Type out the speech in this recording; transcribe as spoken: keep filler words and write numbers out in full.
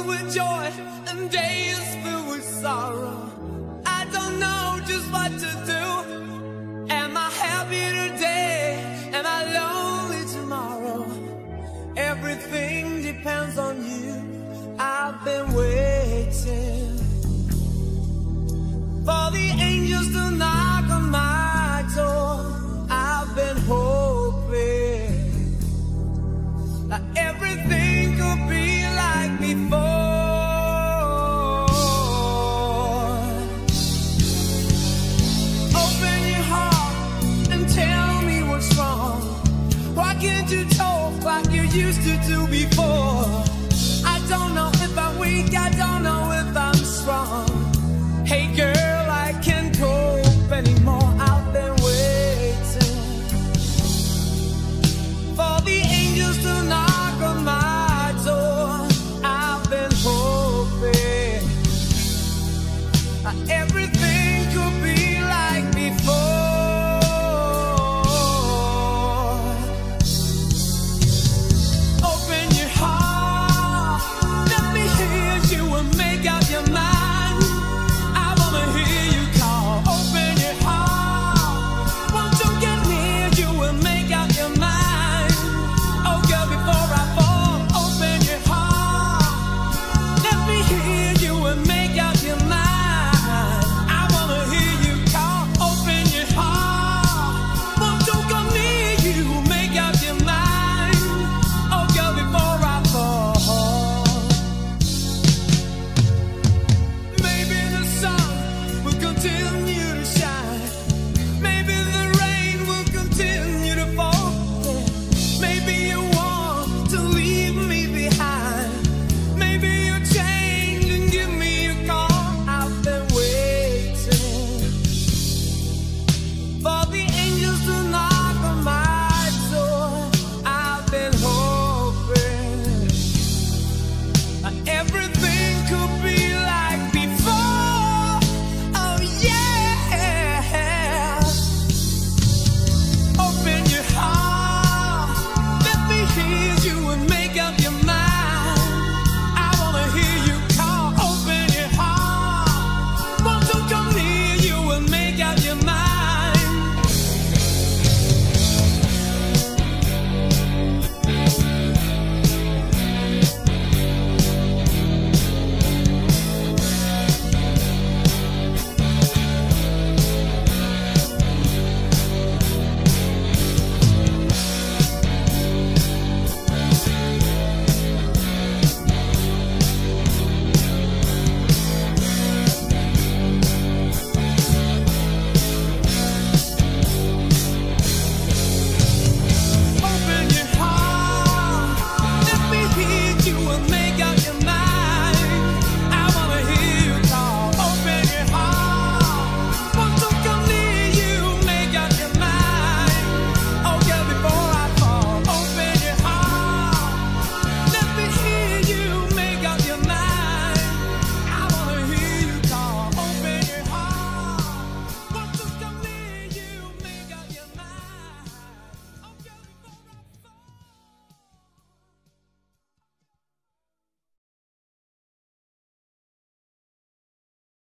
filled with joy and days filled with sorrow. I don't know just what to do. Am I happy today? Am I lonely tomorrow? Everything depends on you. I've been waiting for the angels to knock on my door. I've been hoping that everything could be like before. Open your heart and tell me what's wrong. Why can't you talk like you used to do before? I don't know if I'm weak, I don't know if I'm strong. Hey girl, I can't cope anymore. I've been waiting for the angels to knock on my door. I've been hoping everything